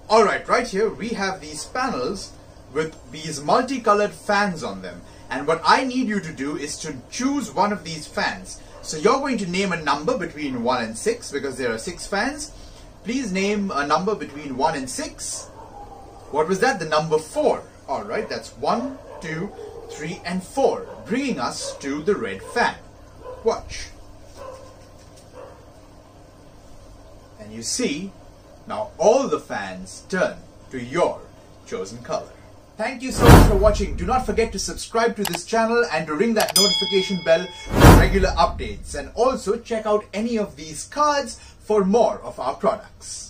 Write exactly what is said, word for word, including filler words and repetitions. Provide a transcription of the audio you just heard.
Alright, right here we have these panels with these multicolored fans on them. And what I need you to do is to choose one of these fans. So you're going to name a number between one and six because there are six fans. Please name a number between one and six. What was that? The number four. Alright, that's one, two, three and four, bringing us to the red fan. Watch. And you see, now all the fans turn to your chosen color. Thank you so much for watching. Do not forget to subscribe to this channel and to ring that notification bell for regular updates. And also check out any of these cards for more of our products.